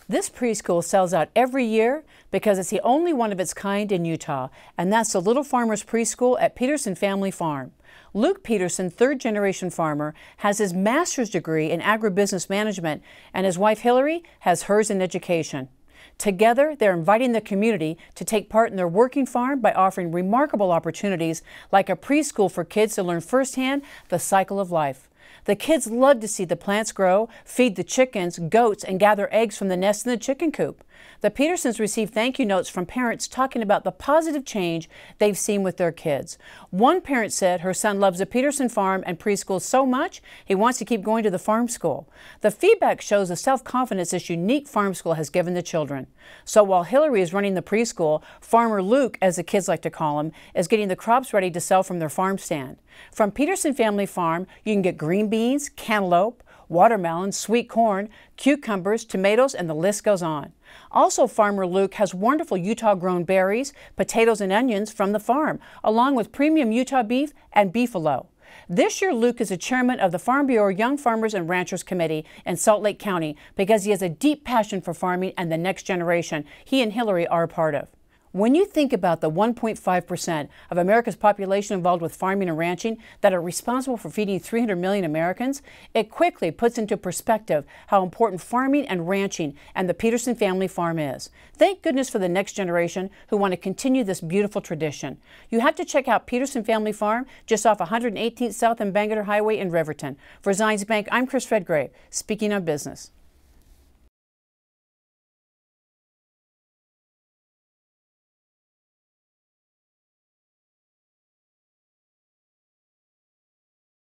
This preschool sells out every year because it's the only one of its kind in Utah, and that's the Little Farmers Preschool at Petersen Family Farm. Luke Petersen, third-generation farmer, has his master's degree in agribusiness management, and his wife Hillary has hers in education. Together, they're inviting the community to take part in their working farm by offering remarkable opportunities like a preschool for kids to learn firsthand the cycle of life. The kids love to see the plants grow, feed the chickens, goats, and gather eggs from the nest in the chicken coop. The Petersens received thank you notes from parents talking about the positive change they've seen with their kids. One parent said her son loves the Petersen farm and preschool so much he wants to keep going to the farm school. The feedback shows the self-confidence this unique farm school has given the children. So while Hillary is running the preschool, Farmer Luke, as the kids like to call him, is getting the crops ready to sell from their farm stand. From Petersen Family Farm, you can get green beans, cantaloupe, watermelon, sweet corn, cucumbers, tomatoes, and the list goes on. Also, Farmer Luke has wonderful Utah-grown berries, potatoes, and onions from the farm, along with premium Utah beef and beefalo. This year, Luke is the chairman of the Farm Bureau Young Farmers and Ranchers Committee in Salt Lake County because he has a deep passion for farming and the next generation he and Hillary are a part of. When you think about the 1.5% of America's population involved with farming and ranching that are responsible for feeding 300 million Americans, it quickly puts into perspective how important farming and ranching and the Petersen Family Farm is. Thank goodness for the next generation who want to continue this beautiful tradition. You have to check out Petersen Family Farm just off 118th South and Bangerter Highway in Riverton. For Zions Bank, I'm Chris Redgrave, speaking on business.